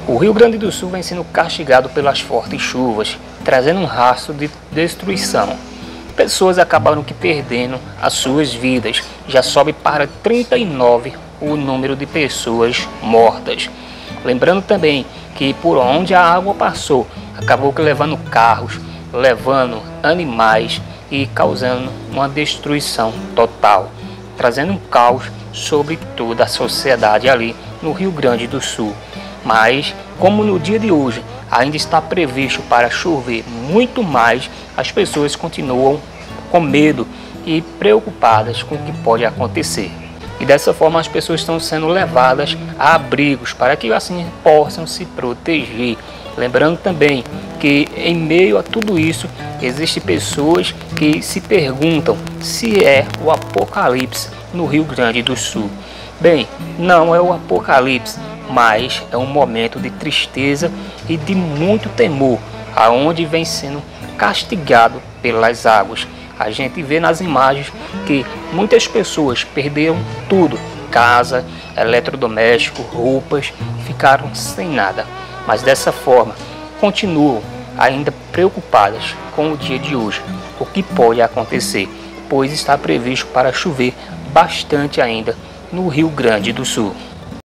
O Rio Grande do Sul vem sendo castigado pelas fortes chuvas, trazendo um rastro de destruição. Pessoas acabaram que perdendo as suas vidas, já sobe para 39 o número de pessoas mortas. Lembrando também que por onde a água passou, acabou que levando carros, levando animais e causando uma destruição total, trazendo um caos sobre toda a sociedade ali no Rio Grande do Sul. Mas, como no dia de hoje ainda está previsto para chover muito mais, as pessoas continuam com medo e preocupadas com o que pode acontecer. E dessa forma as pessoas estão sendo levadas a abrigos para que assim possam se proteger. Lembrando também que em meio a tudo isso, existem pessoas que se perguntam se é o apocalipse no Rio Grande do Sul. Bem, não é o apocalipse, mas é um momento de tristeza e de muito temor, aonde vem sendo castigado pelas águas. A gente vê nas imagens que muitas pessoas perderam tudo, casa, eletrodoméstico, roupas, ficaram sem nada. Mas dessa forma, continuam ainda preocupadas com o dia de hoje, o que pode acontecer, pois está previsto para chover bastante ainda no Rio Grande do Sul.